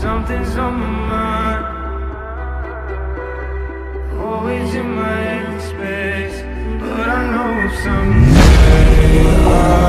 Something's on my mind, always in my head space, but I know someday